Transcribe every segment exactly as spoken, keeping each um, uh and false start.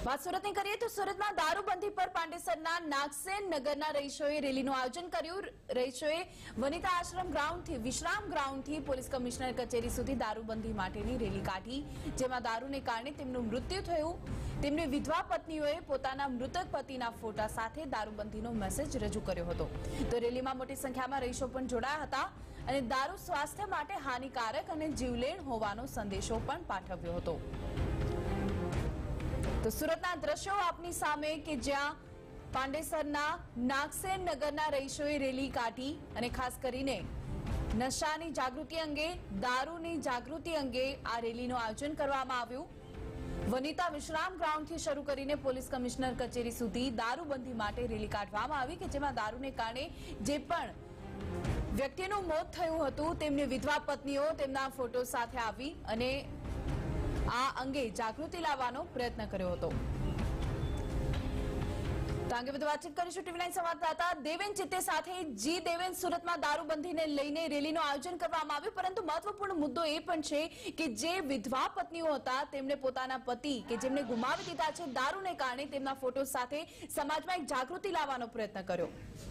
વાત સુરતની કરીએ તો સુરતમાં દારૂબંધી પર પાંડેસરના નાગસેન નગરના રહીશોએ રેલીનું આયોજન કર્યું। રહીશોએ વનિતા આશ્રમ ગ્રાઉન્ડથી વિશ્રામ ગ્રાઉન્ડથી પોલીસ કમિશનર કચેરી સુધી દારૂબંધી માટેની રેલી કાઢી, જેમાં દારૂને કારણે તેમનું મૃત્યુ થયું। તેમની વિધવા પત્નીઓએ પોતાના મૃતક પતિના ફોટા સાથે દારૂબંધીનો મેસેજ રજૂ કર્યો હતો। તો રેલીમાં મોટી સંખ્યામાં રહીશો પણ જોડાયા હતા અને દારૂ સ્વાસ્થ્ય માટે હાનિકારક અને જીવલેણ હોવાનો સંદેશો પણ પાઠવ્યો હતો। તો સુરતના દ્રશ્યો આપની સામે કે જ્યાં પાંડેસરના નાગસેન નગરના રહીશોએ રેલી કાઢી અને ખાસ કરીને નશાની જાગૃતિ અંગે, દારૂની જાગૃતિ અંગે આ રેલીનું આયોજન કરવામાં આવ્યું। વનિતા વિશ્રામ ગ્રાઉન્ડથી શરૂ કરીને પોલીસ કમિશનર કચેરી સુધી દારૂબંધી માટે રેલી કાઢવામાં આવી કે જેમાં દારૂને કારણે જે પણ વ્યક્તિનું મોત થયું હતું તેમની વિધવા પત્નીઓ તેમના ફોટો સાથે આવી અને આ અંગે જાગૃતિ લાવવાનો પ્રયત્ન કર્યો હતો। તો અંગે વધુ વાતચીત કરીશું ટીવી નાઇન સંવાદદાતા દેવેન ચિત્તે સાથે। જી દેવેન, સુરતમાં દારૂબંધીને લઈને રેલીનું આયોજન કરવામાં આવ્યું, પરંતુ મહત્વપૂર્ણ મુદ્દો એ પણ છે કે જે વિધવા પત્નીઓ હતા તેમણે પોતાના પતિ કે જેમને ગુમાવી દીધા છે દારૂને કારણે, તેમના ફોટો સાથે સમાજમાં એક જાગૃતિ લાવવાનો પ્રયત્ન કર્યો।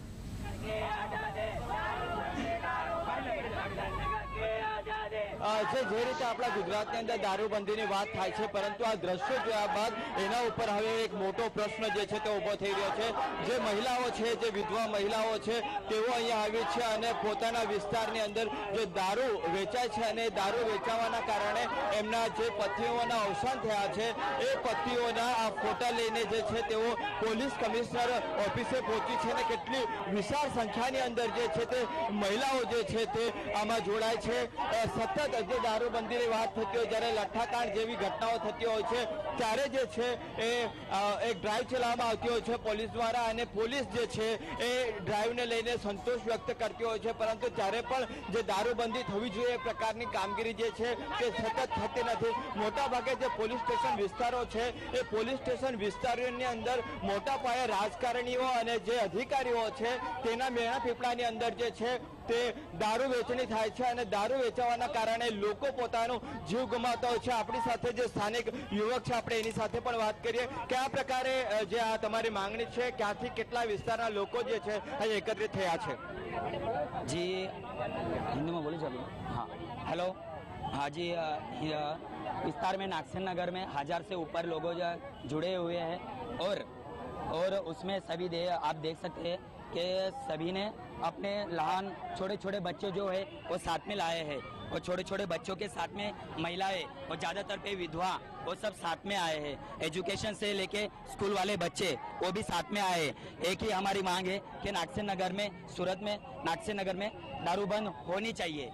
જે રીતે આપણા ગુજરાતની અંદર દારૂબંધીની વાત થાય છે, પરંતુ આ દ્રશ્યો જોયા બાદ એના ઉપર હવે એક મોટો પ્રશ્ન જે છે તે ઉભો થઈ રહ્યો છે। જે મહિલાઓ છે, જે વિધવા મહિલાઓ છે, તેઓ અહીંયા આવી છે અને પોતાના વિસ્તારની અંદર જે દારૂ વેચાય છે અને દારૂ વેચાવાના કારણે એમના જે પતિઓના અવસાન થયા છે એ પતિઓના આ ફોટા લઈને જે છે તેઓ પોલીસ કમિશનર ઓફિસે પહોંચી છે અને કેટલી વિશાળ સંખ્યાની અંદર જે છે તે મહિલાઓ જે છે તે આમાં જોડાય છે। સતત જે દારૂબંધીની વાત થતી હોય, જ્યારે લઠ્ઠાકાંડ જેવી ઘટનાઓ થતી હોય છે ત્યારે જે છે એ એક ડ્રાઈવ ચલાવવામાં આવતી હોય છે પોલીસ દ્વારા અને પોલીસ જે છે એ ડ્રાઈવને લઈને સંતોષ વ્યક્ત કરતી હોય છે, પરંતુ ત્યારે પણ જે દારૂબંધી થવી જોઈએ એ પ્રકારની કામગીરી જે છે તે સતત થતી નથી। મોટાભાગે જે પોલીસ સ્ટેશન વિસ્તારો છે એ પોલીસ સ્ટેશન વિસ્તારોની અંદર મોટા પાયે રાજકારણીઓ અને જે અધિકારીઓ છે તેના મેણા પીપળાની અંદર જે છે તે દારૂ વેચણી થાય છે અને દારૂ વેચાવાના કારણે લોકો પોતાનો જીવ ગુમાવતા હોય છે। આપણી સાથે જે સ્થાનિક યુવક છે આપણે એની સાથે પણ વાત કરીએ કે આ પ્રકારે જે આ તમારી માંગણી છે, ક્યાંથી કેટલા વિસ્તારના લોકો જે છે અહીં એકત્રિત થયા છે? जी हिंदी में बोले चलो। हाँ, हेलो। हाँ जी, विस्तार में नागसेन नगर में हजार से ऊपर लोगों जुड़े हुए हैं और और उसमें सभी दे आप देख सकते हैं कि सभी ने अपने लहान छोटे छोटे बच्चे जो है वो साथ में लाए हैं और छोटे छोटे बच्चों के साथ में महिलाएं और ज़्यादातर पे विधवा वो सब साथ में आए हैं। एजुकेशन से लेके स्कूल वाले बच्चे वो भी साथ में आए हैं। एक ही हमारी मांग है कि नागसेन नगर में, सूरत में नागसेन नगर में दारू बंद होनी चाहिए।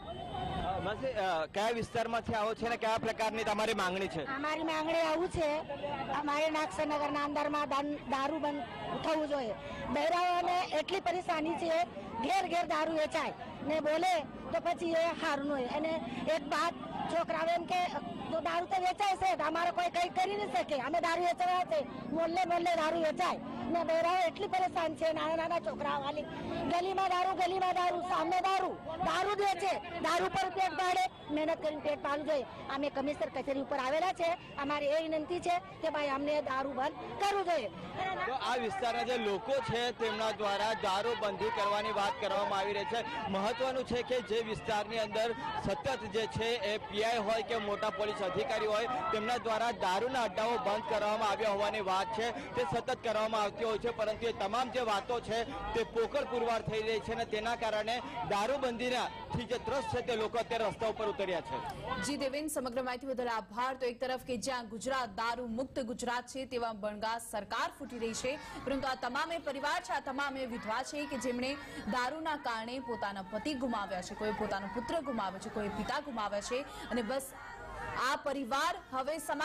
क्या विस्तार में आओ छे ने क्या प्रकारनी तमारी मांगणी छे? हमारी मांगणी आવું છે અમારે નાગસેન નગરના અંદરમાં દારૂ બંધ થવું જોઈએ। બહેરાઓને એટલી પરેશાની છે, ઘેર ઘેર દારૂ વેચાય ને બોલે તો પછી એ હારું ન હોય। અને એક વાત છોકરાઓ એમ કે તો દારૂ તો વેચાય છે, અમારે કોઈ કઈ કરી ન શકે, અમે દારૂ વેચવા છે, મોલ્લે મોલ્લે દારૂ વેચાય ને બહેરાઓ એટલી પરેશાન છે। નાના નાના છોકરાઓ વાલી ગલીમાં દારૂ, ગલીમાં દારૂ, સામે દારૂ, દારૂ જ વેચે, દારૂ પર પેટ પાડે, મહેનત કરીને પેટ પાડવું જોઈએ। અમે કમિશનર કચેરી ઉપર આવેલા છે, અમારી એ વિનંતી છે કે ભાઈ અમને દારૂ બંધ કરવું જોઈએ। તો આ વિસ્તારના જે લોકો છે તેમના દ્વારા દારૂબંધી કરવાની વાત કરવામાં આવી રહી છે। મહત્વનું છે કે જે વિસ્તારની અંદર સતત જે છે એ પીઆઈ હોય કે મોટા પોલીસ અધિકારી હોય તેમના દ્વારા દારૂના અડ્ડાઓ બંધ કરવામાં આવ્યા હોવાની વાત છે તે સતત કરવામાં આવતી હોય છે, પરંતુ એ તમામ જે વાતો છે તે પોકળ પુરવાર થઈ રહી છે અને તેના કારણે દારૂબંધીના થી જે ત્રસ્ત છે તે લોકો અત્યારે રસ્તા ઉપર ઉતર્યા છે। જી દેવેન, સમગ્ર માહિતી બદલ આભાર। તો એક તરફ કે જ્યાં ગુજરાત દારૂ મુક્ત ગુજરાત છે તેવા બણગા સરકાર ફૂટી રહી છે, પરંતુ આ તમામે પરિવાર છે, આ તમામે વિધવા છે કે જેમણે દારૂના કારણે પોતાના પતિ ગુમાવ્યા છે, કોઈ પોતાનો પુત્ર ગુમાવ્યો છે, કોઈ પિતા ગુમાવ્યા છે અને બસ આ પરિવાર હવે